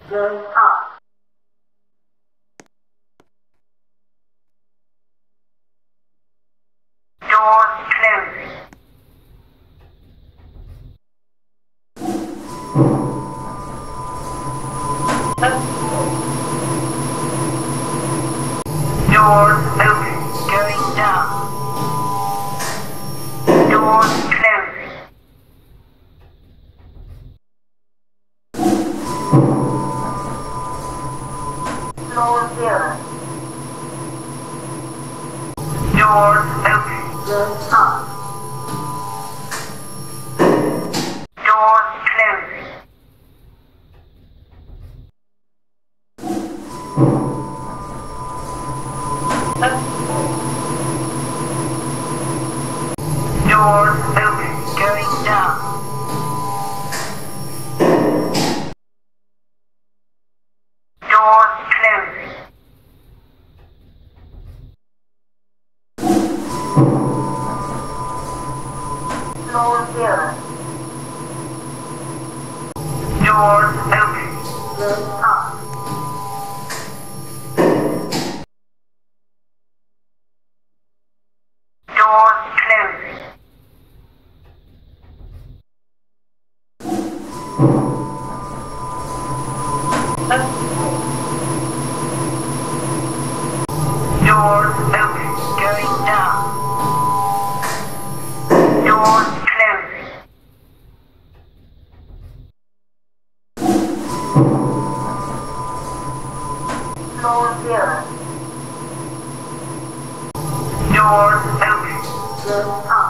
Going up. Doors closing. Doors open. Going down. Doors closing. Floor 0. Doors open. Going up. Doors closing. Doors open. Going down. Doors closing. Floor 0. Doors open. Going up. Doors closing. Doors open. Going down. Doors closing. Floor 0. Doors open. Going up.